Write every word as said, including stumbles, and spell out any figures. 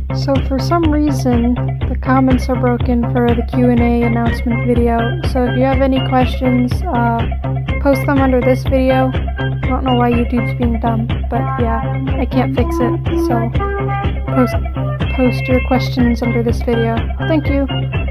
So for some reason, the comments are broken for the Q and A announcement video. So if you have any questions, uh, post them under this video. I don't know why YouTube's being dumb, but yeah, I can't fix it. So post, post your questions under this video. Thank you.